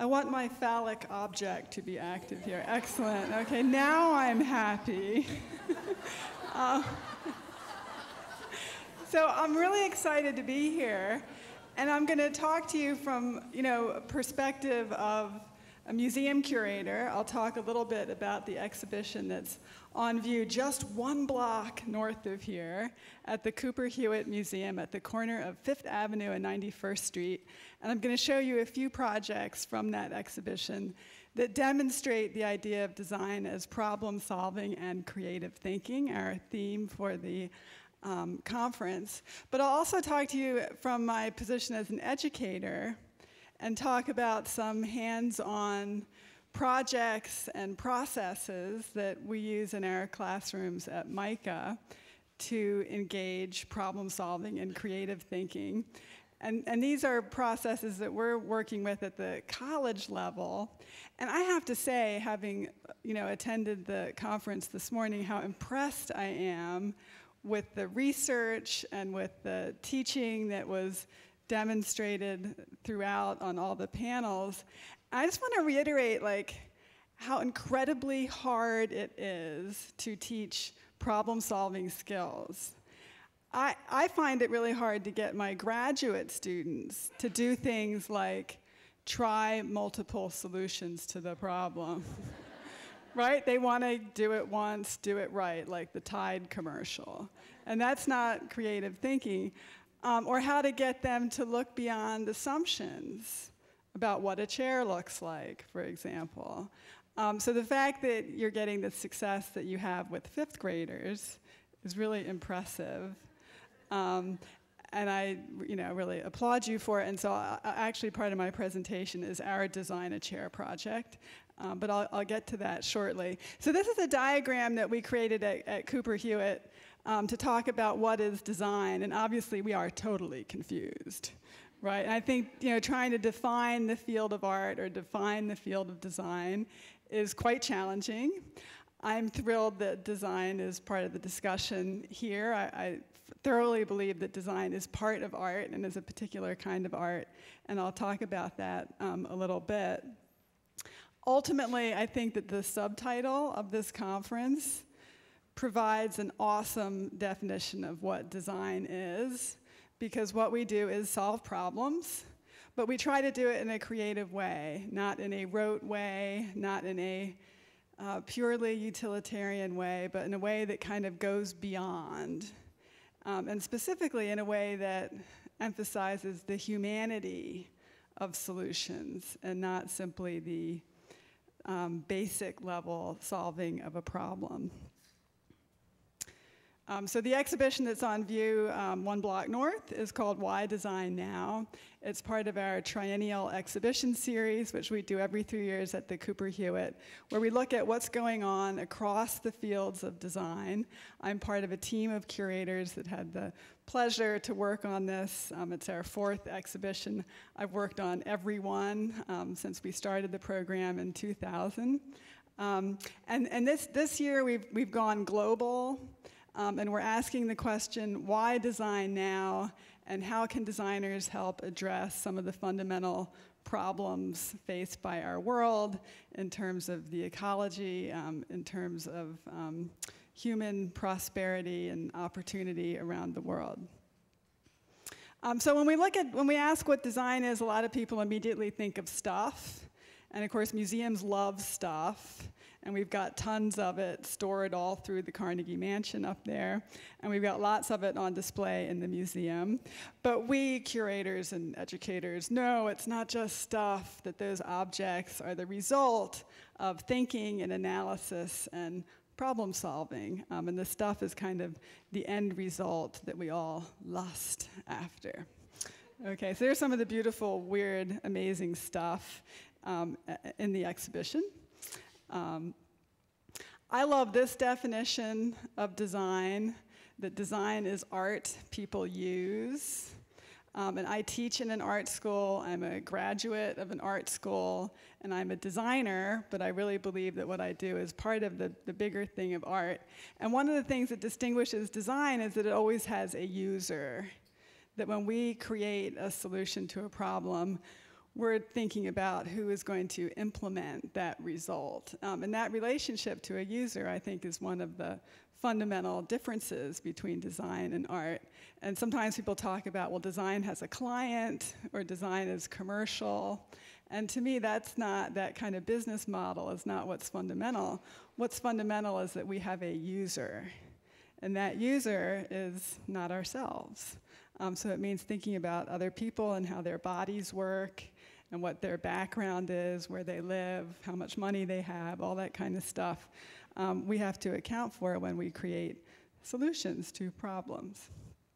I want my phallic object to be active here. Excellent. Okay, now I'm happy. So I'm really excited to be here, and I'm going to talk to you from, a perspective of a museum curator. I'll talk a little bit about the exhibition that's on view just one block north of here at the Cooper Hewitt Museum at the corner of 5th Avenue and 91st Street. And I'm going to show you a few projects from that exhibition that demonstrate the idea of design as problem solving and creative thinking, our theme for the conference. But I'll also talk to you from my position as an educator and talk about some hands-on projects and processes that we use in our classrooms at MICA to engage problem solving and creative thinking. And these are processes that we're working with at the college level. And I have to say, having attended the conference this morning, how impressed I am with the research and with the teaching that was demonstrated throughout on all the panels. I just want to reiterate how incredibly hard it is to teach problem-solving skills. I find it really hard to get my graduate students to do things like try multiple solutions to the problem. Right? They want to do it once, do it right, like the Tide commercial. And that's not creative thinking. Or how to get them to look beyond assumptions about what a chair looks like, for example. So the fact that you're getting the success that you have with fifth graders is really impressive. And I really applaud you for it. And so actually part of my presentation is our Design a Chair project. But I'll get to that shortly. So this is a diagram that we created at Cooper Hewitt to talk about what is design. And obviously we are totally confused, right? And I think trying to define the field of art or define the field of design is quite challenging. I'm thrilled that design is part of the discussion here. I thoroughly believe that design is part of art and is a particular kind of art. And I'll talk about that a little bit. Ultimately, I think that the subtitle of this conference provides an awesome definition of what design is, because what we do is solve problems, but we try to do it in a creative way, not in a rote way, not in a purely utilitarian way, but in a way that kind of goes beyond, and specifically in a way that emphasizes the humanity of solutions and not simply the basic level solving of a problem. So the exhibition that's on view one block north is called Why Design Now? It's part of our triennial exhibition series, which we do every 3 years at the Cooper Hewitt, where we look at what's going on across the fields of design. I'm part of a team of curators that had the pleasure to work on this. It's our 4th exhibition. I've worked on every one since we started the program in 2000. And this year we've gone global. And we're asking the question, why design now? And how can designers help address some of the fundamental problems faced by our world in terms of the ecology, in terms of human prosperity and opportunity around the world? So when we ask what design is, a lot of people immediately think of stuff. And of course, museums love stuff. And we've got tons of it stored all through the Carnegie Mansion up there. And we've got lots of it on display in the museum. But we, curators and educators, know it's not just stuff, that those objects are the result of thinking and analysis and problem solving. And the stuff is kind of the end result that we all lust after. Okay, so there's some of the beautiful, weird, amazing stuff in the exhibition. I love this definition of design, that design is art people use. And I teach in an art school. I'm a graduate of an art school, and I'm a designer, but I really believe that what I do is part of the bigger thing of art. And one of the things that distinguishes design is that it always has a user, that when we create a solution to a problem, we're thinking about who is going to implement that result. And that relationship to a user, I think, is one of the fundamental differences between design and art. And sometimes people talk about, well, design has a client, or design is commercial. And to me, that's not, that kind of business model is not what's fundamental. What's fundamental is that we have a user. And that user is not ourselves. So it means thinking about other people and how their bodies work, and what their background is, where they live, how much money they have, all that kind of stuff. We have to account for when we create solutions to problems.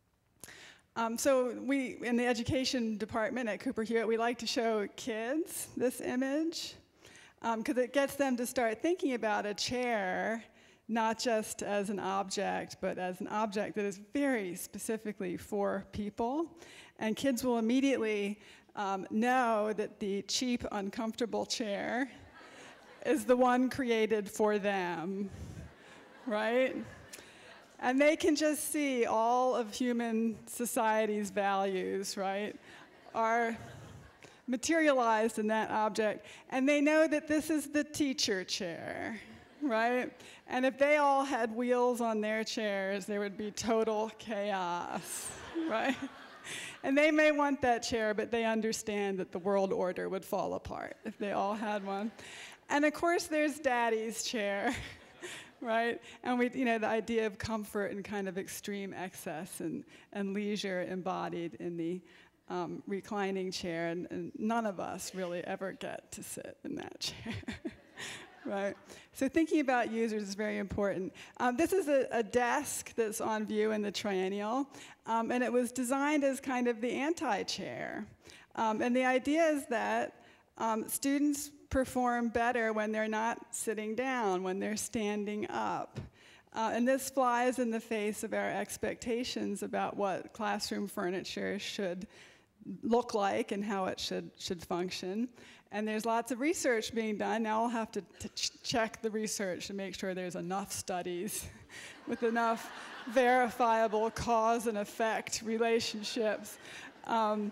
So we, in the education department at Cooper Hewitt, we like to show kids this image, because it gets them to start thinking about a chair not just as an object, but as an object that is very specifically for people. And kids will immediately know that the cheap, uncomfortable chair is the one created for them, right? And they can just see all of human society's values, right, are materialized in that object. And they know that this is the teacher chair, right? And if they all had wheels on their chairs, there would be total chaos, right? And they may want that chair, but they understand that the world order would fall apart if they all had one. And of course, there's Daddy's chair, right? And we, the idea of comfort and kind of extreme excess and leisure embodied in the reclining chair, and none of us really ever get to sit in that chair. Right. So thinking about users is very important. This is a desk that's on view in the triennial, and it was designed as kind of the anti-chair. And the idea is that students perform better when they're not sitting down, when they're standing up. And this flies in the face of our expectations about what classroom furniture should look like and how it should function. And there's lots of research being done. Now I'll have to check the research to make sure there's enough studies with enough verifiable cause and effect relationships. But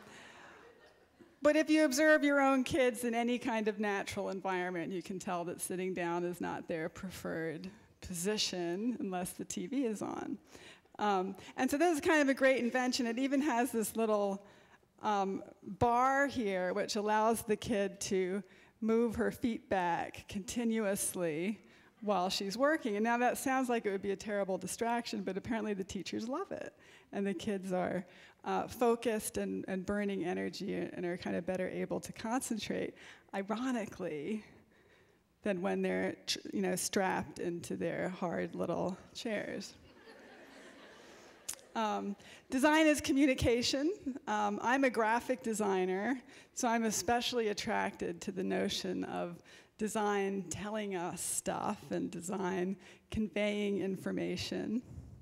if you observe your own kids in any kind of natural environment, you can tell that sitting down is not their preferred position unless the TV is on. And so this is kind of a great invention. It even has this little bar here, which allows the kid to move her feet back continuously while she's working. And now that sounds like it would be a terrible distraction, but apparently the teachers love it. And the kids are focused and burning energy and are kind of better able to concentrate, ironically, than when they're strapped into their hard little chairs. Design is communication. I'm a graphic designer, so I'm especially attracted to the notion of design telling us stuff and design conveying information.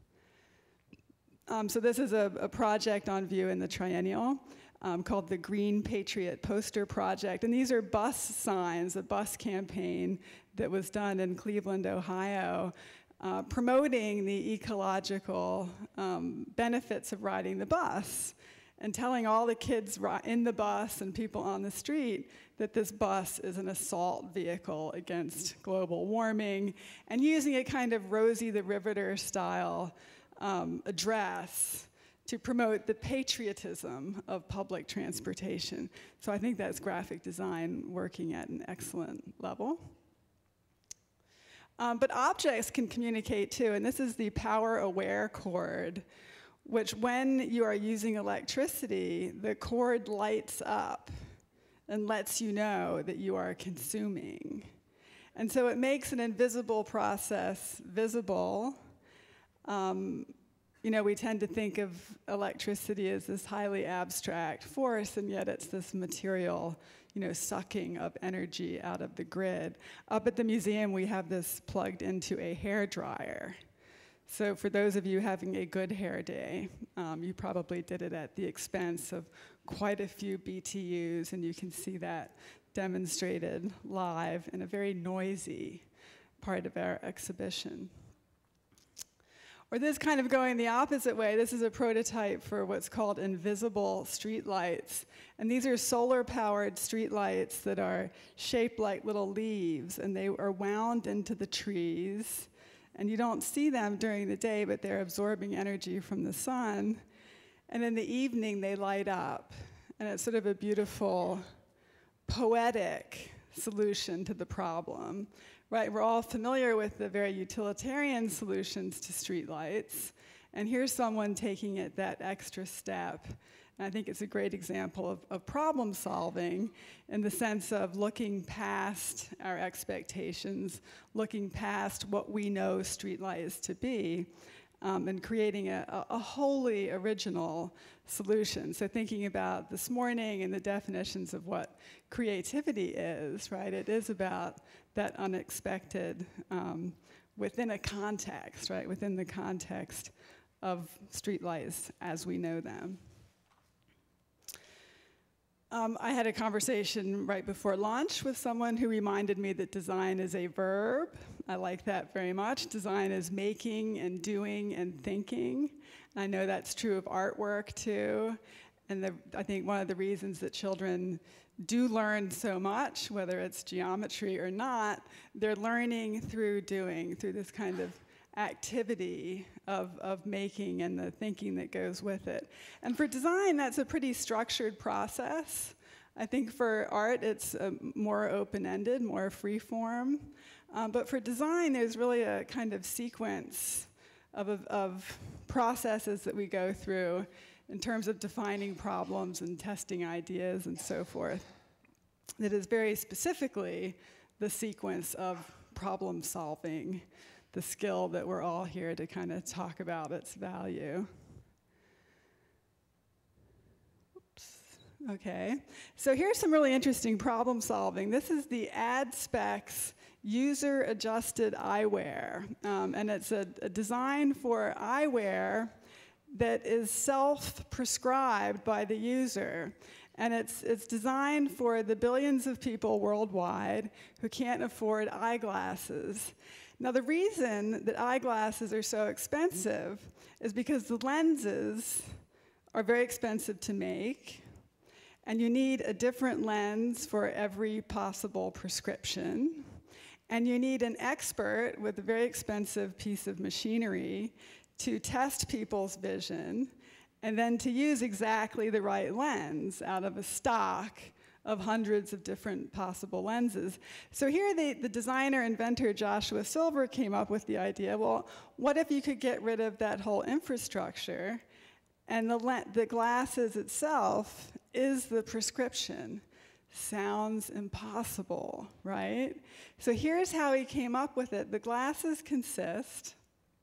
So this is a project on view in the triennial called the Green Patriot Poster Project. And these are bus signs, a bus campaign that was done in Cleveland, Ohio, promoting the ecological benefits of riding the bus and telling all the kids in the bus and people on the street that this bus is an assault vehicle against global warming, and using a kind of Rosie the Riveter style address to promote the patriotism of public transportation. So I think that's graphic design working at an excellent level. But objects can communicate too, and this is the power-aware cord, which when you are using electricity, the cord lights up and lets you know that you are consuming. And so it makes an invisible process visible. We tend to think of electricity as this highly abstract force, and yet it's this material sucking of energy out of the grid. Up at the museum, we have this plugged into a hair dryer. So for those of you having a good hair day, you probably did it at the expense of quite a few BTUs, and you can see that demonstrated live in a very noisy part of our exhibition. Or this kind of going the opposite way. This is a prototype for what's called invisible streetlights. And these are solar-powered streetlights that are shaped like little leaves, and they are wound into the trees. And you don't see them during the day, but they're absorbing energy from the sun. And in the evening, they light up. And it's sort of a beautiful, poetic solution to the problem. Right, we're all familiar with the very utilitarian solutions to streetlights, and here's someone taking it that extra step. And I think it's a great example of problem solving in the sense of looking past our expectations, looking past what we know streetlights to be, and creating a wholly original solution. So thinking about this morning and the definitions of what creativity is, right? It is about that unexpected within a context, right? Within the context of streetlights as we know them. I had a conversation right before lunch with someone who reminded me that design is a verb. I like that very much. Design is making and doing and thinking. I know that's true of artwork too. And I think one of the reasons that children do learn so much, whether it's geometry or not, they're learning through doing, through this kind of activity of making and the thinking that goes with it. And for design, that's a pretty structured process. I think for art, it's more open-ended, more free-form. But for design, there's really a kind of sequence of processes that we go through in terms of defining problems and testing ideas and so forth, that is very specifically the sequence of problem solving, the skill that we're all here to kind of talk about its value. Oops. Okay, so here's some really interesting problem solving. This is the AdSpecs user-adjusted eyewear, and it's a design for eyewear that is self-prescribed by the user. And it's designed for the billions of people worldwide who can't afford eyeglasses. Now, the reason that eyeglasses are so expensive is because the lenses are very expensive to make, and you need a different lens for every possible prescription. And you need an expert with a very expensive piece of machinery to test people's vision, and then to use exactly the right lens out of a stock of hundreds of different possible lenses. So here the designer, inventor Joshua Silver came up with the idea, well, what if you could get rid of that whole infrastructure, and the glasses itself is the prescription? Sounds impossible, right? So here's how he came up with it. The glasses consist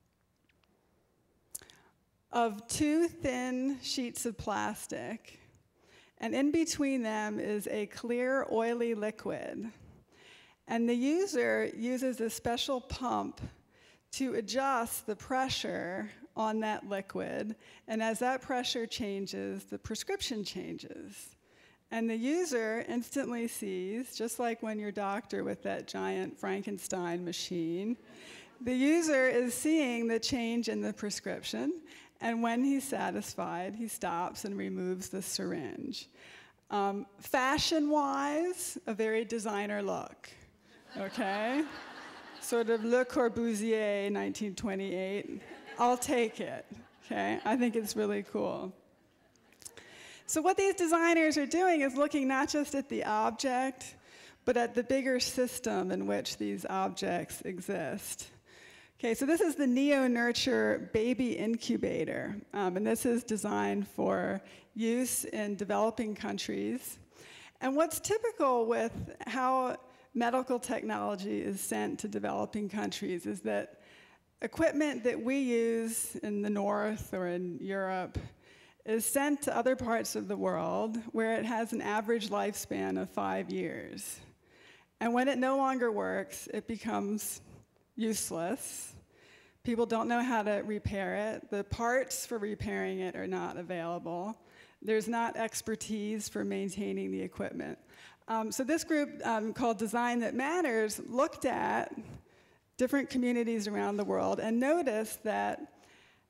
of two thin sheets of plastic, and in between them is a clear, oily liquid. And the user uses a special pump to adjust the pressure on that liquid, and as that pressure changes, the prescription changes. And the user instantly sees, just like when your doctor with that giant Frankenstein machine, the user is seeing the change in the prescription, and when he's satisfied, he stops and removes the syringe. Fashion-wise, a very designer look, okay? Sort of Le Corbusier, 1928. I'll take it, okay? I think it's really cool. So what these designers are doing is looking not just at the object, but at the bigger system in which these objects exist. Okay, so this is the Neo-Nurture baby incubator, and this is designed for use in developing countries. And what's typical with how medical technology is sent to developing countries is that equipment that we use in the North or in Europe is sent to other parts of the world where it has an average lifespan of 5 years. And when it no longer works, it becomes useless. People don't know how to repair it. The parts for repairing it are not available. There's not expertise for maintaining the equipment. So this group called Design That Matters looked at different communities around the world and noticed that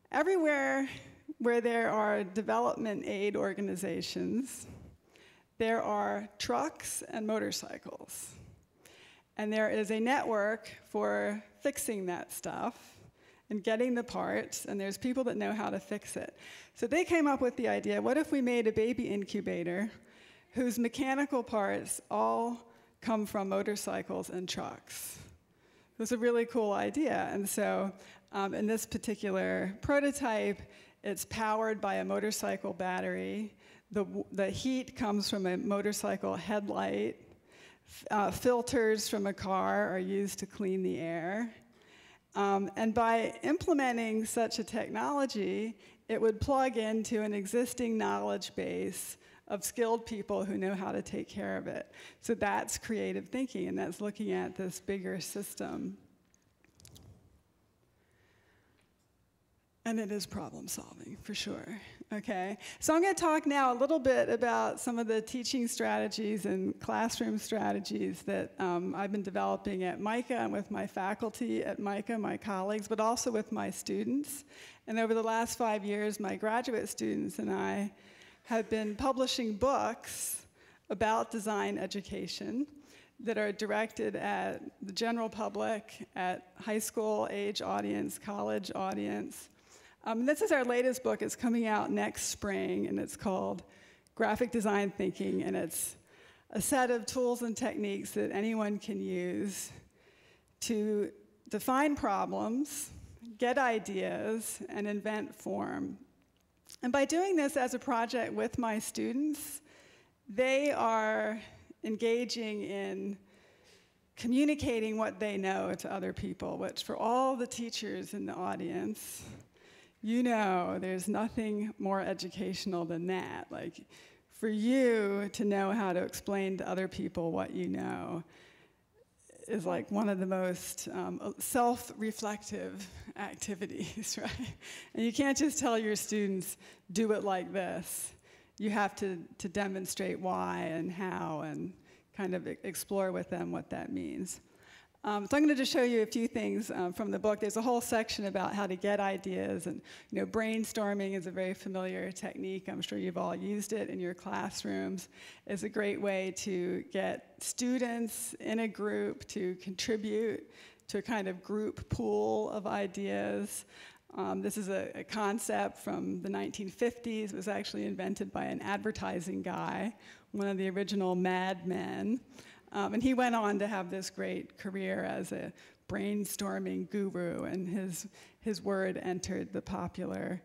everywhere where there are development aid organizations, there are trucks and motorcycles. And there is a network for fixing that stuff and getting the parts, and there's people that know how to fix it. So they came up with the idea, what if we made a baby incubator whose mechanical parts all come from motorcycles and trucks? It was a really cool idea. And so in this particular prototype, it's powered by a motorcycle battery. The heat comes from a motorcycle headlight. Filters from a car are used to clean the air. And by implementing such a technology, it would plug into an existing knowledge base of skilled people who know how to take care of it. So that's creative thinking, and that's looking at this bigger system. And it is problem solving, for sure, okay? So I'm gonna talk now a little bit about some of the teaching strategies and classroom strategies that I've been developing at MICA and with my faculty at MICA, my colleagues, but also with my students. And over the last 5 years, my graduate students and I have been publishing books about design education that are directed at the general public, at high school age audience, college audience. This is our latest book. It's coming out next spring, and it's called Graphic Design Thinking, and it's a set of tools and techniques that anyone can use to define problems, get ideas, and invent form. And by doing this as a project with my students, they are engaging in communicating what they know to other people, which for all the teachers in the audience, you know there's nothing more educational than that. Like, for you to know how to explain to other people what you know is like one of the most self-reflective activities, right? And you can't just tell your students, do it like this. You have to demonstrate why and how and kind of explore with them what that means. So I'm going to just show you a few things from the book. There's a whole section about how to get ideas, and brainstorming is a very familiar technique. I'm sure you've all used it in your classrooms. It's a great way to get students in a group to contribute to a kind of group pool of ideas. This is a concept from the 1950s. It was actually invented by an advertising guy, one of the original Mad Men. And he went on to have this great career as a brainstorming guru, and his word entered the popular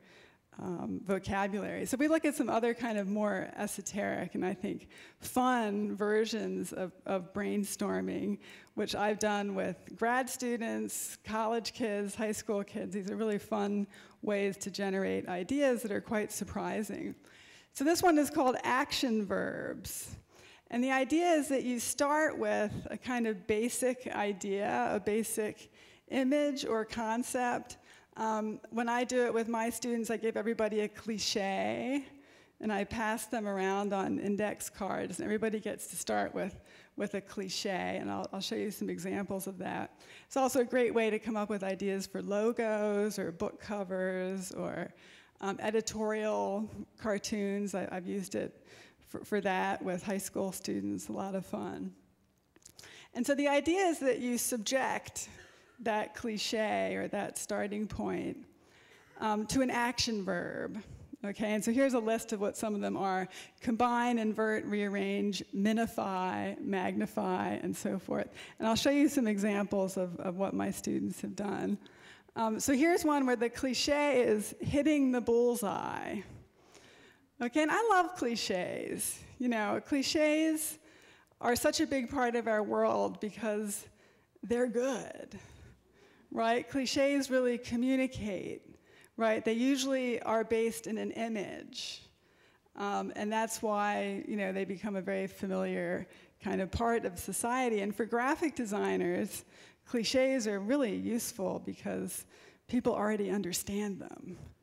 vocabulary. So we look at some other kind of more esoteric and I think fun versions of brainstorming, which I've done with grad students, college kids, high school kids. These are really fun ways to generate ideas that are quite surprising. So this one is called action verbs. And the idea is that you start with a kind of basic idea, a basic image or concept. When I do it with my students, I give everybody a cliche, and I pass them around on index cards, and everybody gets to start with a cliche, and I'll show you some examples of that. It's also a great way to come up with ideas for logos or book covers or editorial cartoons. I've used it for that with high school students, a lot of fun. And so the idea is that you subject that cliche or that starting point to an action verb, okay? And so here's a list of what some of them are: combine, invert, rearrange, minify, magnify, and so forth. And I'll show you some examples of what my students have done. So here's one where the cliche is hitting the bullseye. Okay, and I love cliches. Cliches are such a big part of our world because they're good, right? Cliches really communicate, right? They usually are based in an image, and that's why, they become a very familiar kind of part of society. And for graphic designers, cliches are really useful because people already understand them.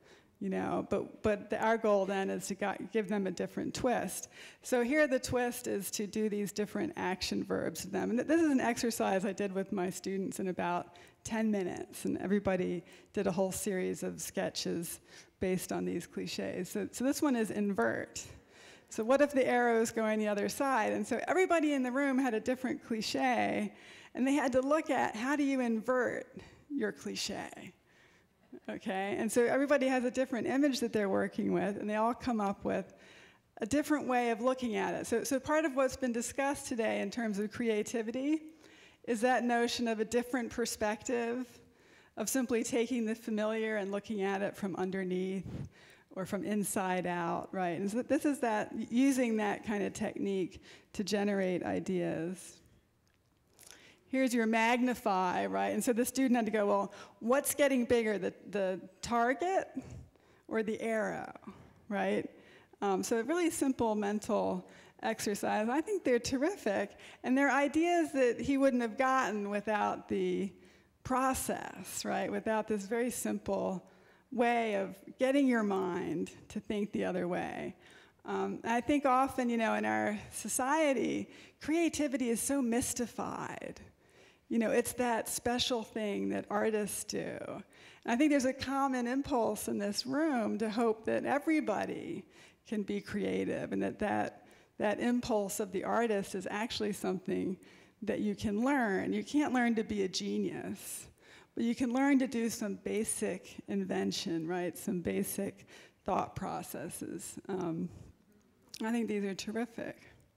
but our goal then is to give them a different twist. So here the twist is to do these different action verbs to them. And this is an exercise I did with my students in about 10 minutes, and everybody did a whole series of sketches based on these cliches. So this one is invert. So what if the arrow is going the other side? And so everybody in the room had a different cliche, and they had to look at how do you invert your cliche? Okay, and so everybody has a different image that they're working with, and they all come up with a different way of looking at it. So part of what's been discussed today in terms of creativity is that notion of a different perspective, of simply taking the familiar and looking at it from underneath or from inside out, right? And so this is that, using that kind of technique to generate ideas. Here's your magnify, right? And so the student had to go, well, what's getting bigger, the target or the arrow, right? So a really simple mental exercise. I think they're terrific, and they're ideas that he wouldn't have gotten without the process, right? Without this very simple way of getting your mind to think the other way. I think often, in our society, creativity is so mystified. It's that special thing that artists do. And I think there's a common impulse in this room to hope that everybody can be creative, and that impulse of the artist is actually something that you can learn. You can't learn to be a genius, but you can learn to do some basic invention, right? Some basic thought processes. I think these are terrific.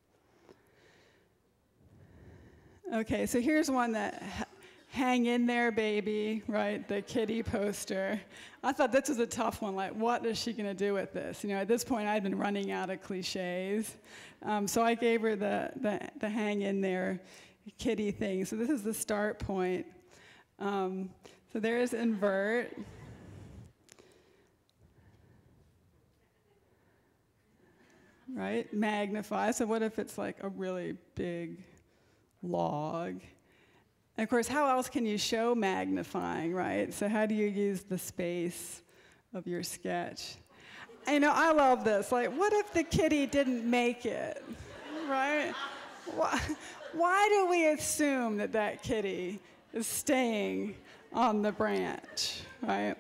Okay, so here's one that hang in there, baby, right? The kitty poster. I thought this was a tough one. Like, what is she going to do with this? At this point, I'd been running out of cliches. So I gave her the hang in there kitty thing. So this is the start point. So there's invert. Right? Magnify. So what if it's like a really big log? And of course, how else can you show magnifying, right? So how do you use the space of your sketch? I love this. Like, what if the kitty didn't make it, right? Why do we assume that kitty is staying on the branch, right?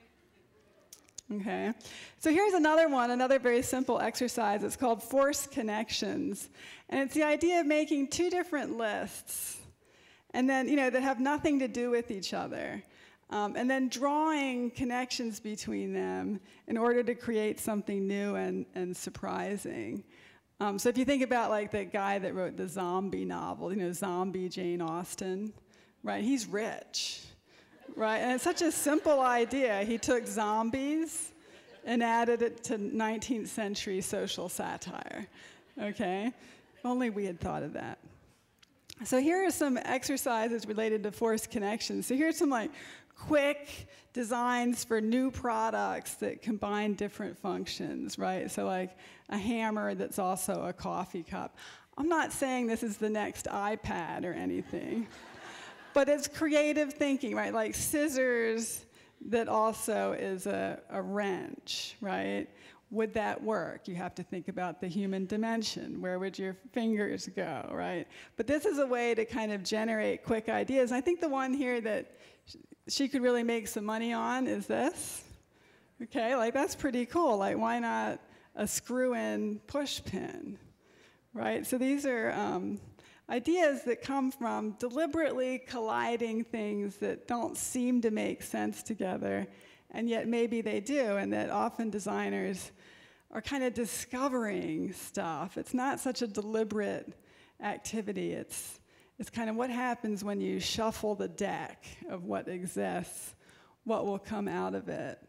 Okay. So here's another very simple exercise. It's called force connections. And it's the idea of making two different lists, and then, that have nothing to do with each other. And then drawing connections between them in order to create something new and surprising. So if you think about like the guy that wrote the zombie novel, Zombie Jane Austen, right? He's rich, right? And it's such a simple idea. He took zombies and added it to 19th century social satire, okay? If only we had thought of that. So here are some exercises related to force connections. So here's some like quick designs for new products that combine different functions, right? So like a hammer that's also a coffee cup. I'm not saying this is the next iPad or anything, but it's creative thinking, right? Like scissors that also is a wrench, right? Would that work? You have to think about the human dimension. Where would your fingers go, right? But this is a way to kind of generate quick ideas. I think the one here that she could really make some money on is this. Okay, like that's pretty cool. Like, why not a screw-in push pin, right? So these are ideas that come from deliberately colliding things that don't seem to make sense together, and yet maybe they do, and that often designers are kind of discovering stuff. It's not such a deliberate activity. It's kind of what happens when you shuffle the deck of what exists, what will come out of it.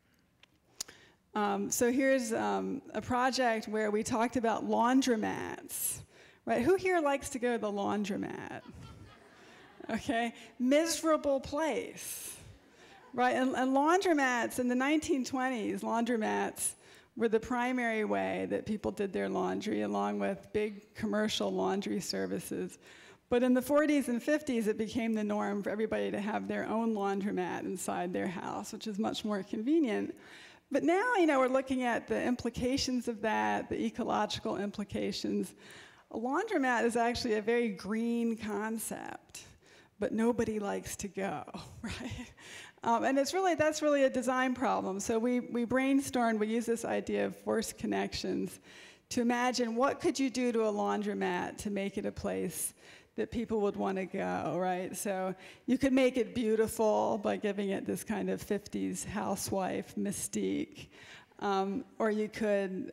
So here's a project where we talked about laundromats, right? Who here likes to go to the laundromat? Okay, miserable place, right? And laundromats in the 1920s, laundromats were the primary way that people did their laundry, along with big commercial laundry services. But in the 40s and 50s, it became the norm for everybody to have their own laundromat inside their house, which is much more convenient. But now, we're looking at the implications of that, the ecological implications. A laundromat is actually a very green concept, but nobody likes to go, right? And that's really a design problem. So we brainstormed, we used this idea of forced connections to imagine what could you do to a laundromat to make it a place that people would want to go, right? So you could make it beautiful by giving it this kind of 50s housewife mystique. Or you could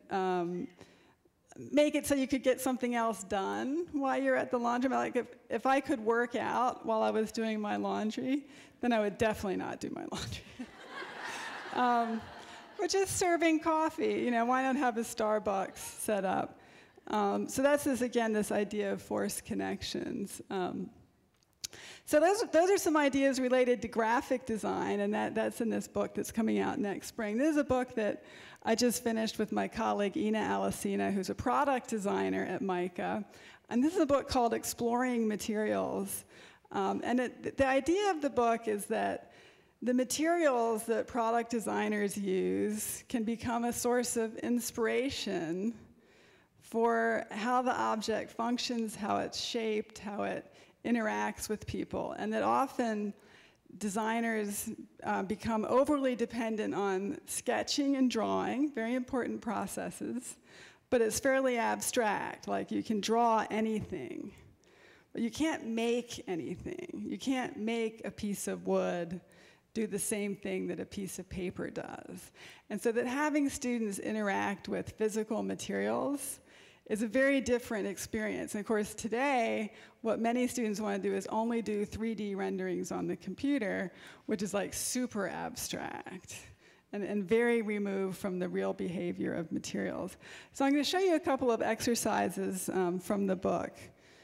make it so you could get something else done while you're at the laundromat. Like if I could work out while I was doing my laundry, then I would definitely not do my laundry. Or just serving coffee, why not have a Starbucks set up? So that's this idea of forced connections. So those are some ideas related to graphic design, and that's in this book that's coming out next spring. This is a book that I just finished with my colleague Ina Alicina, who's a product designer at MICA. And this is a book called Exploring Materials. And the idea of the book is that the materials that product designers use can become a source of inspiration for how the object functions, how it's shaped, how it interacts with people. And that often designers become overly dependent on sketching and drawing, very important processes, but it's fairly abstract. Like you can draw anything, but you can't make anything. You can't make a piece of wood do the same thing that a piece of paper does. And so that having students interact with physical materials is a very different experience. And of course, today, what many students want to do is only do 3D renderings on the computer, which is like super abstract and very removed from the real behavior of materials. So I'm going to show you a couple of exercises from the book.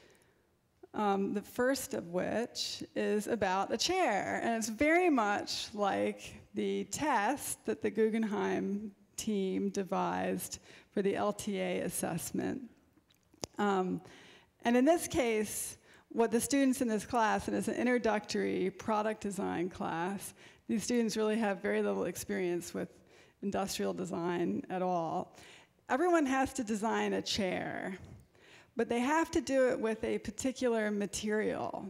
The first of which is about a chair, and it's very much like the test that the Guggenheim team devised for the LTA assessment. And in this case, what the students in this class, and it's an introductory product design class, these students really have very little experience with industrial design at all. Everyone has to design a chair, but they have to do it with a particular material.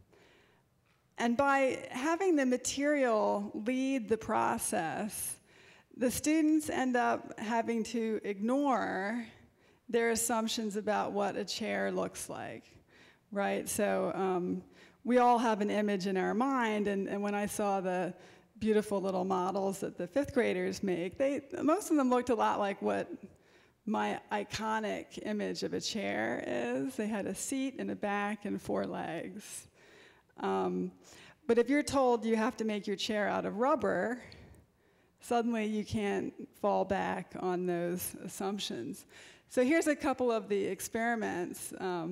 And by having the material lead the process, the students end up having to ignore their assumptions about what a chair looks like, right? So we all have an image in our mind, and when I saw the beautiful little models that the fifth graders make, most of them looked a lot like what my iconic image of a chair is. They had a seat and a back and 4 legs. But if you're told you have to make your chair out of rubber, suddenly you can't fall back on those assumptions. So here's a couple of the experiments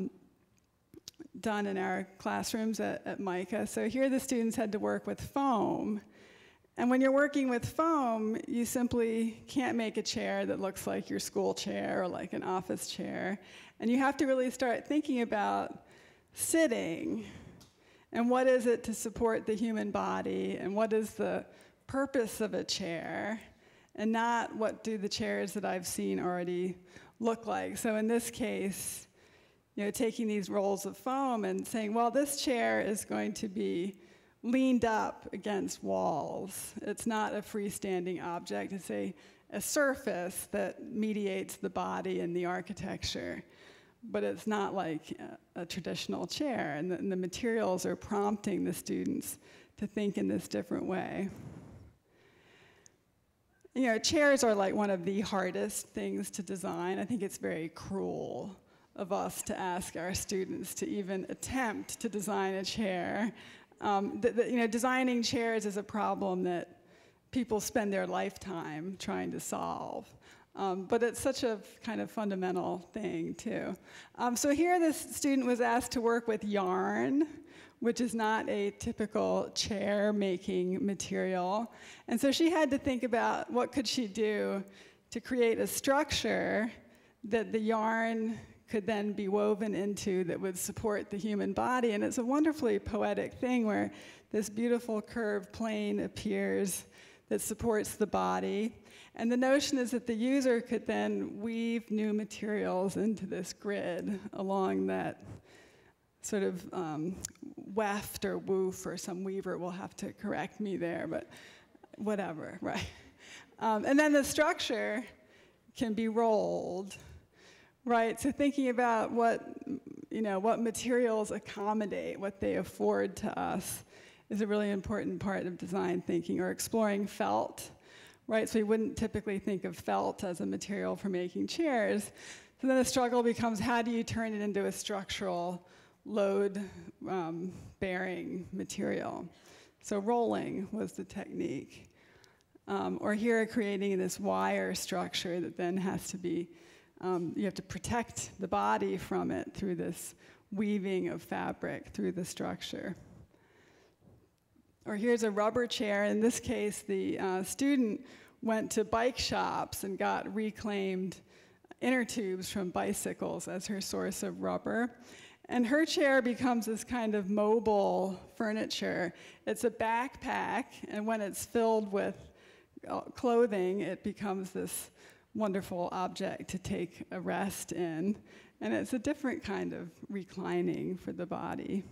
done in our classrooms at MICA. So here the students had to work with foam. And when you're working with foam, you simply can't make a chair that looks like your school chair or like an office chair. And you have to really start thinking about sitting, and what is it to support the human body, and what is the purpose of a chair, and not what do the chairs that I've seen already look like. So in this case, taking these rolls of foam and saying, well, this chair is going to be leaned up against walls. It's not a freestanding object. It's a surface that mediates the body and the architecture. But it's not like a traditional chair. And the materials are prompting the students to think in this different way. Chairs are like one of the hardest things to design. I think it's very cruel of us to ask our students to even attempt to design a chair. Designing chairs is a problem that people spend their lifetime trying to solve. But it's such a kind of fundamental thing, too. So here this student was asked to work with yarn, which is not a typical chair-making material. And so she had to think about what could she do to create a structure that the yarn could then be woven into that would support the human body. And it's a wonderfully poetic thing where this beautiful curved plane appears that supports the body. And the notion is that the user could then weave new materials into this grid along that sort of weft or woof, or some weaver will have to correct me there, but whatever, right? And then the structure can be rolled, right? So thinking about what materials accommodate, what they afford to us, is a really important part of design thinking. Or exploring felt, right? So we wouldn't typically think of felt as a material for making chairs. So then the struggle becomes, how do you turn it into a structural load-bearing material? So rolling was the technique. Or here, creating this wire structure that then has to be, you have to protect the body from it through this weaving of fabric through the structure. Or here's a rubber chair. In this case, the student went to bike shops and got reclaimed inner tubes from bicycles as her source of rubber. And her chair becomes this kind of mobile furniture. It's a backpack, and when it's filled with clothing, it becomes this wonderful object to take a rest in. And it's a different kind of reclining for the body.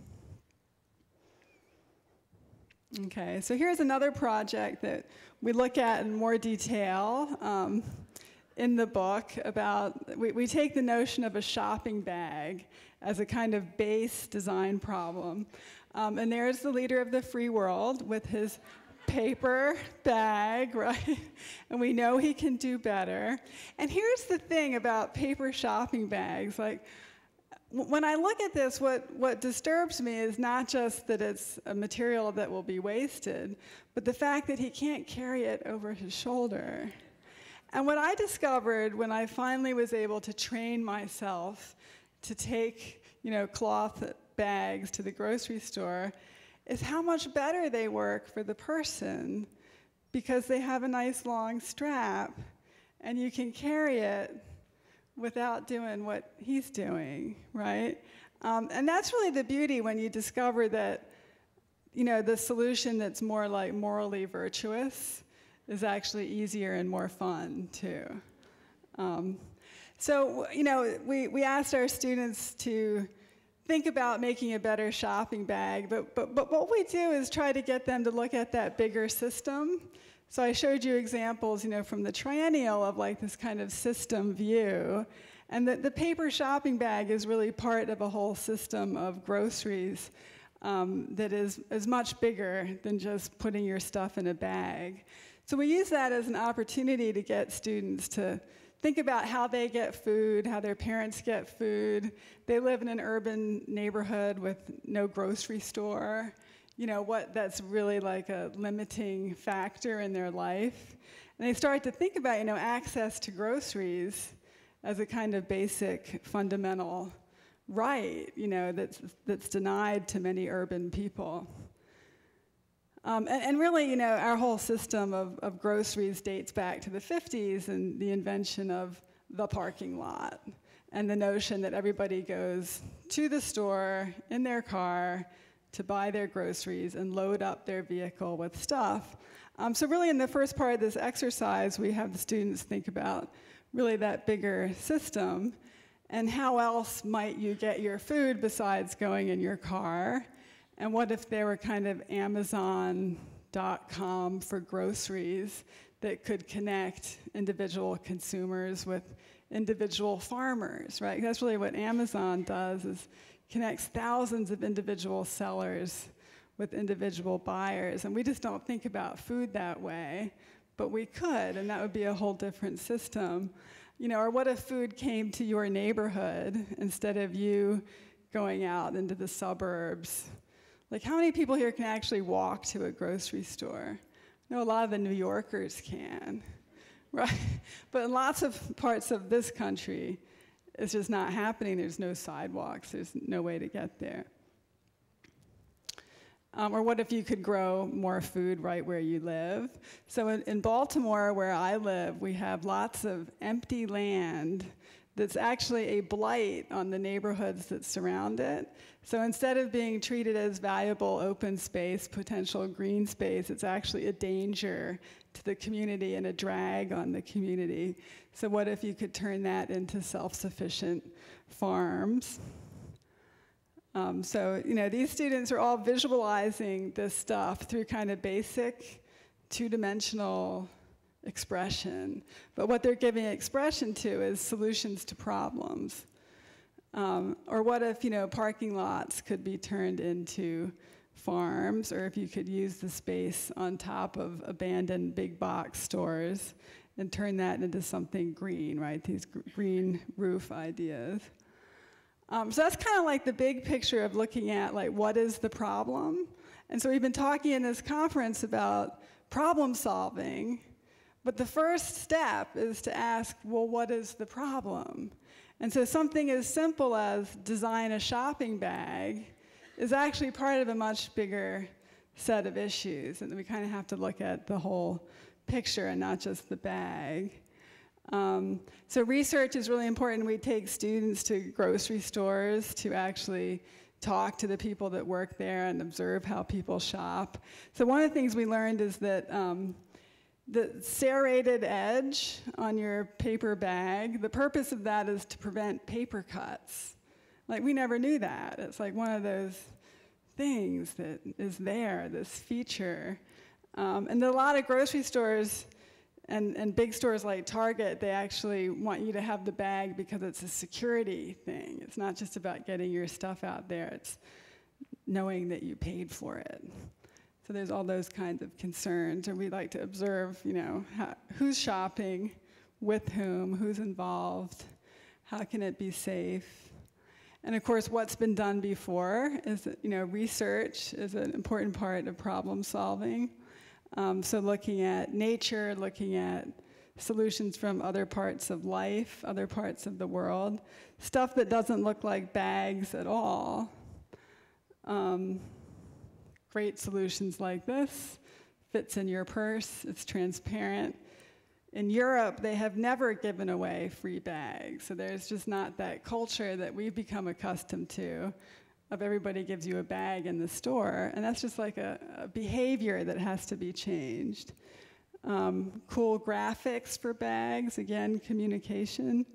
Okay, so here's another project that we look at in more detail in the book about, we take the notion of a shopping bag as a kind of base design problem. And there's the leader of the free world with his paper bag, right? And we know he can do better. And here's the thing about paper shopping bags. Like, when I look at this, what disturbs me is not just that it's a material that will be wasted, but the fact that he can't carry it over his shoulder. And what I discovered when I finally was able to train myself to take, cloth bags to the grocery store is how much better they work for the person, because they have a nice long strap and you can carry it without doing what he's doing, right? And that's really the beauty when you discover that, the solution that's more like morally virtuous is actually easier and more fun too. So, we asked our students to think about making a better shopping bag, but what we do is try to get them to look at that bigger system. So I showed you examples, from the triennial of like this kind of system view. And the paper shopping bag is really part of a whole system of groceries that is much bigger than just putting your stuff in a bag. So we use that as an opportunity to get students to think about how they get food, how their parents get food. They live in an urban neighborhood with no grocery store. What that's really like a limiting factor in their life. And they start to think about, access to groceries as a kind of basic fundamental right, that's denied to many urban people. And really, our whole system of groceries dates back to the 50s and the invention of the parking lot and the notion that everybody goes to the store in their car to buy their groceries and load up their vehicle with stuff. So really in the first part of this exercise, we have the students think about really that bigger system and how else might you get your food besides going in your car. And what if there were kind of Amazon.com for groceries that could connect individual consumers with individual farmers, right? That's really what Amazon does, is connects thousands of individual sellers with individual buyers. And we just don't think about food that way, but we could, and that would be a whole different system. Or what if food came to your neighborhood instead of you going out into the suburbs? Like, how many people here can actually walk to a grocery store? I know a lot of the New Yorkers can, right? But in lots of parts of this country, it's just not happening. There's no sidewalks. There's no way to get there. Or what if you could grow more food right where you live? So in Baltimore, where I live, we have lots of empty land that's actually a blight on the neighborhoods that surround it. So instead of being treated as valuable open space, potential green space, it's actually a danger to the community and a drag on the community. So what if you could turn that into self-sufficient farms? So, you know, these students are all visualizing this stuff through kind of basic two-dimensional expression. But what they're giving expression to is solutions to problems. Or what if, you know, parking lots could be turned into farms, or if you could use the space on top of abandoned big box stores and turn that into something green, right? These green roof ideas. So that's kind of like the big picture of looking at, like, what is the problem? And so we've been talking in this conference about problem solving, but the first step is to ask, well, what is the problem? And so something as simple as design a shopping bag is actually part of a much bigger set of issues, and we kind of have to look at the whole picture and not just the bag. So research is really important. We take students to grocery stores to actually talk to the people that work there and observe how people shop. So one of the things we learned is that the serrated edge on your paper bag, the purpose of that is to prevent paper cuts. Like, we never knew that. It's like one of those things that is there, this feature. And a lot of grocery stores and big stores like Target, they actually want you to have the bag because it's a security thing. It's not just about getting your stuff out there. It's knowing that you paid for it. So there's all those kinds of concerns. And we like to observe, you know, who's shopping, with whom, who's involved, how can it be safe. And of course, what's been done before is that, you know, research is an important part of problem solving. So looking at nature, looking at solutions from other parts of life, other parts of the world, stuff that doesn't look like bags at all. Great solutions like this, fits in your purse, it's transparent. In Europe, they have never given away free bags, so there's just not that culture that we've become accustomed to of everybody gives you a bag in the store, and that's just like a behavior that has to be changed. Cool graphics for bags, again, communication.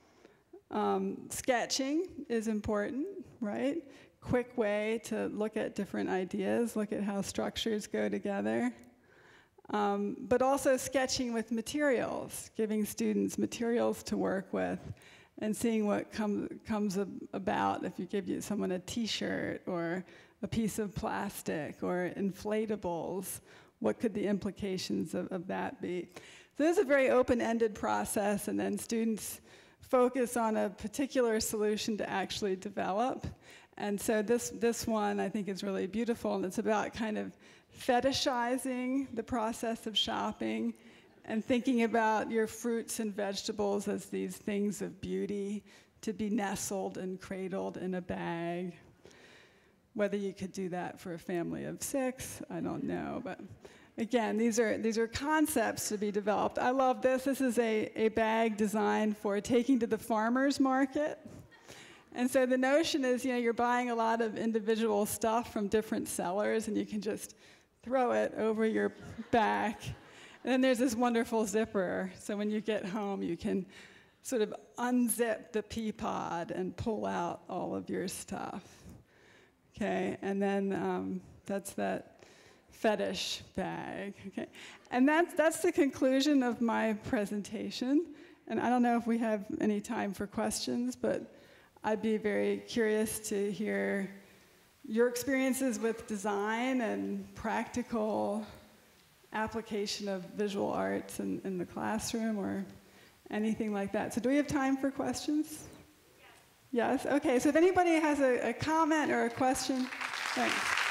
Sketching is important, right? Quick way to look at different ideas, look at how structures go together. But also sketching with materials, giving students materials to work with, and seeing what comes about if you give someone a t-shirt or a piece of plastic or inflatables. What could the implications of that be? So this is a very open-ended process, and then students focus on a particular solution to actually develop. And so this one I think is really beautiful, and it's about kind of fetishizing the process of shopping and thinking about your fruits and vegetables as these things of beauty to be nestled and cradled in a bag. Whether you could do that for a family of 6, I don't know. But again, these are concepts to be developed. I love this. This is a bag designed for taking to the farmer's market. And so the notion is, you know, you're buying a lot of individual stuff from different sellers, and you can just throw it over your back. And then there's this wonderful zipper, so when you get home, you can sort of unzip the pea pod and pull out all of your stuff. Okay, and then that's that fetish bag. Okay, and that's the conclusion of my presentation. And I don't know if we have any time for questions, but I'd be very curious to hear your experiences with design and practical application of visual arts in the classroom or anything like that. So do we have time for questions? Yes? Okay, so if anybody has a comment or a question, thanks.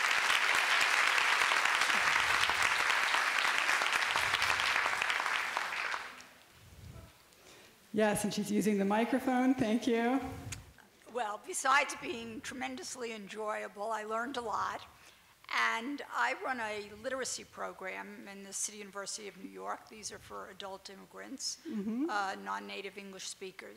Yes, and she's using the microphone. Thank you. Well, besides being tremendously enjoyable, I learned a lot. And I run a literacy program in the City University of New York. These are for adult immigrants, non-native English speakers.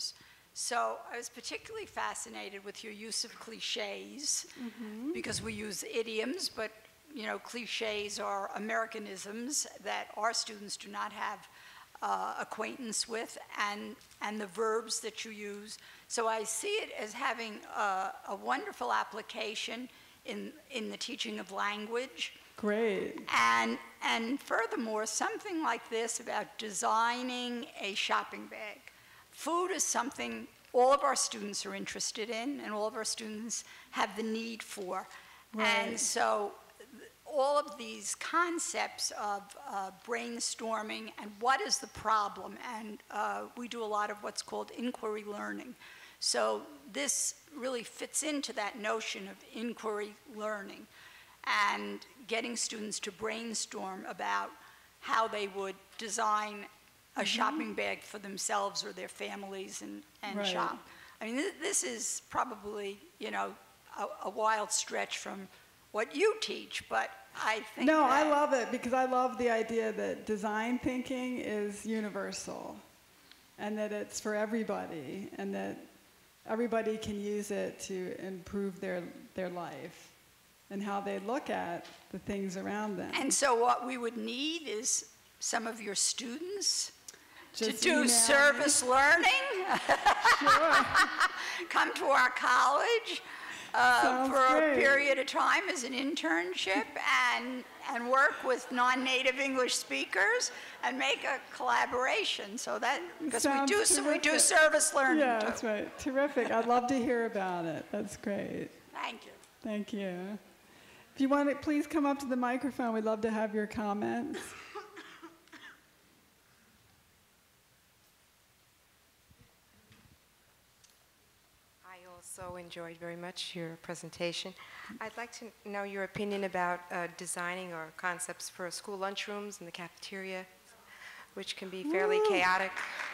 So I was particularly fascinated with your use of cliches, because we use idioms, but you know, cliches are Americanisms that our students do not have acquaintance with, and the verbs that you use. So I see it as having a wonderful application in the teaching of language. Great. And furthermore, something like this about designing a shopping bag. Food is something all of our students are interested in, and all of our students have the need for. Right. And so all of these concepts of brainstorming and what is the problem, and we do a lot of what's called inquiry learning. So this really fits into that notion of inquiry learning and getting students to brainstorm about how they would design a shopping bag for themselves or their families and Right. shop. I mean, this is probably, you know, a wild stretch from what you teach, but I think No, that, I love it because I love the idea that design thinking is universal and that it's for everybody and that everybody can use it to improve their life and how they look at the things around them. And so what we would need is some of your students Just to do email me. service learning. Sure. Come to our college Sounds for a great. period of time as an internship and work with non-native English speakers and make a collaboration. So that, because we do terrific. service learning Yeah, too. that's right. Terrific. I'd love to hear about it. That's great. Thank you. Thank you. If you want to, please come up to the microphone. We'd love to have your comments. I also enjoyed very much your presentation. I'd like to know your opinion about designing or concepts for school lunchrooms in the cafeteria, which can be fairly chaotic.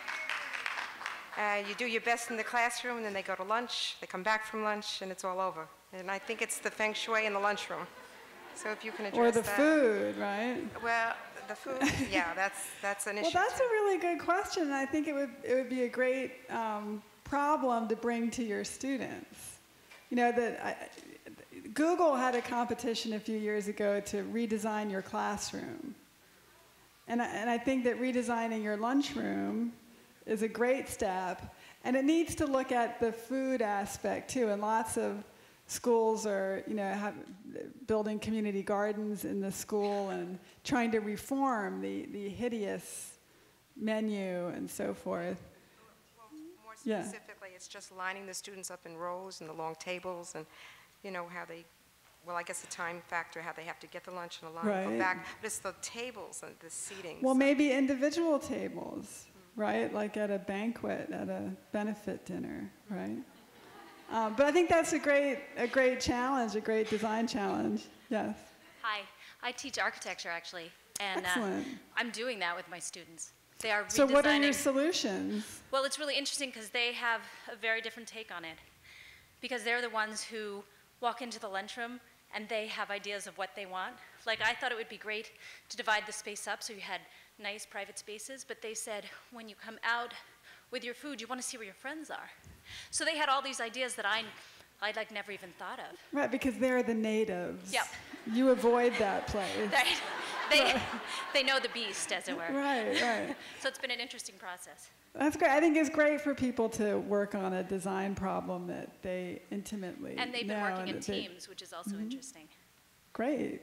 You do your best in the classroom, and then they go to lunch, they come back from lunch, and it's all over. And I think it's the feng shui in the lunchroom. So if you can address Or the that. food, right? Well, the food, yeah, that's an issue. Well, that's too. a really good question, and I think it would be a great problem to bring to your students. You know, Google had a competition a few years ago to redesign your classroom. And I think that redesigning your lunchroom is a great step, and it needs to look at the food aspect too, and lots of schools are, you know, building community gardens in the school and trying to reform the hideous menu and so forth. Well, more Yeah. specifically, it's just lining the students up in rows and the long tables and, you know, how they, well, I guess the time factor, how they have to get the lunch in a line, Right. go back. But it's the tables and the seating. Well, so- maybe individual tables, right? Like at a banquet, at a benefit dinner, right? But I think that's a great challenge, a great design challenge. Yes. Hi, I teach architecture actually, and Excellent. I'm doing that with my students. They are redesigning. So what are your solutions? Well, it's really interesting because they have a very different take on it. Because they're the ones who walk into the lunchroom and they have ideas of what they want. Like, I thought it would be great to divide the space up so you had nice private spaces, but they said when you come out with your food, you want to see where your friends are. So they had all these ideas that I'd like never even thought of. Right, because they're the natives. Yep. You avoid that place. They know the beast, as it were. Right. So it's been an interesting process. That's great. I think it's great for people to work on a design problem that they intimately And they've been know working in that they- teams, which is also interesting. Great.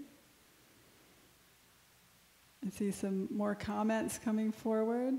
I see some more comments coming forward.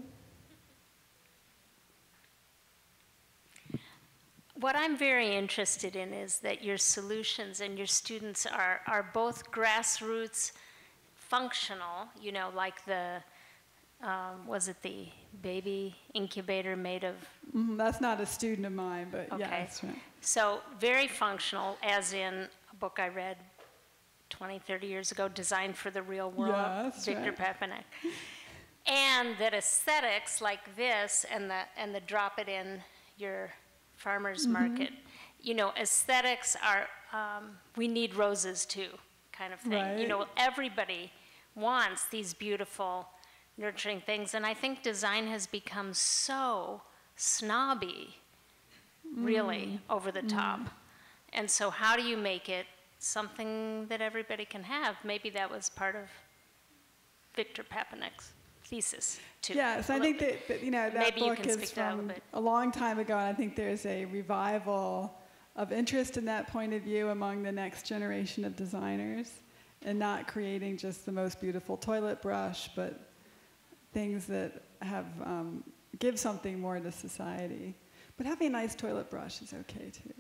What I'm very interested in is that your solutions and your students are both grassroots functional, you know, like the, was it the baby incubator made of, That's not a student of mine, but yeah, Okay. that's right. so very functional, as in a book I read 20, 30 years ago, Designed for the Real World, Yeah, that's Victor right. Papanek. And that aesthetics like this and the drop it in your farmer's market, you know, aesthetics are, we need roses too, kind of thing. You Right. know, everybody wants these beautiful, nurturing things. And I think design has become so snobby, really over the top. And so how do you make it something that everybody can have? Maybe that was part of Victor Papanik's thesis too. Yes, I think that that Maybe you book can is speak to that a from little bit. a long time ago, and I think there's a revival of interest in that point of view among the next generation of designers, and not creating just the most beautiful toilet brush, but things that have give something more to society. But having a nice toilet brush is okay too.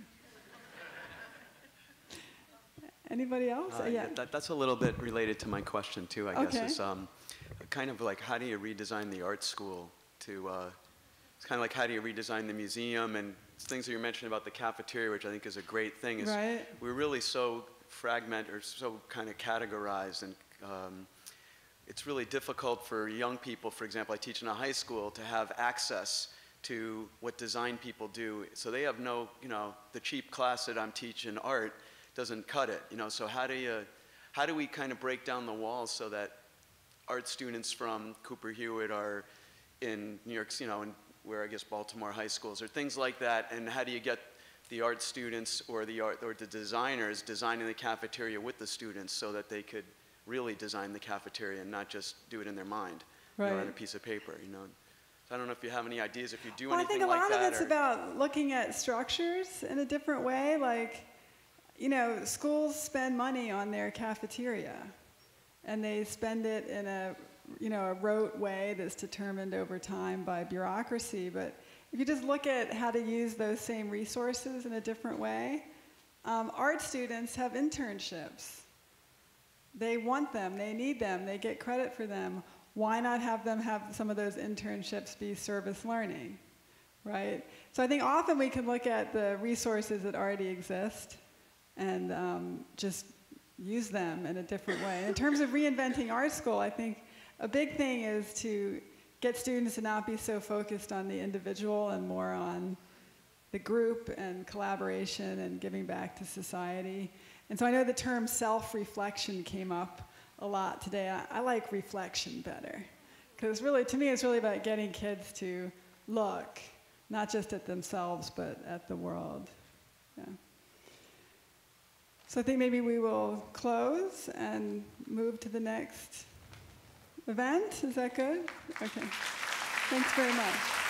Anybody else? Yeah. That's a little bit related to my question too, I guess. Okay. Is kind of like, how do you redesign the art school to, it's kind of like, how do you redesign the museum, and things that you mentioned about the cafeteria, which I think is a great thing, is Right. we're really so fragmented, or so kind of categorized, and it's really difficult for young people, for example, I teach in a high school, to have access to what design people do. So they have no, the cheap class that I'm teaching art doesn't cut it, so how do we kind of break down the walls so that art students from Cooper Hewitt are in New York, and where I guess Baltimore high schools or things like that, and how do you get the art students or the designers designing the cafeteria with the students so that they could really design the cafeteria and not just do it in their mind, Right. on a piece of paper, So I don't know if you have any ideas, if you do Well, I anything think a like lot that. of it's about looking at structures in a different way. Like, schools spend money on their cafeteria, and they spend it in a rote way that's determined over time by bureaucracy. But if you just look at how to use those same resources in a different way, art students have internships. They want them, they need them, they get credit for them. Why not have them have some of those internships be service learning, right? So I think often we can look at the resources that already exist and just use them in a different way. In terms of reinventing art school, I think a big thing is to get students to not be so focused on the individual and more on the group and collaboration and giving back to society. And so I know the term self-reflection came up a lot today. I like reflection better, because really, to me, it's really about getting kids to look, not just at themselves, but at the world. Yeah. So I think maybe we will close and move to the next event. Is that good? Okay. Thanks very much.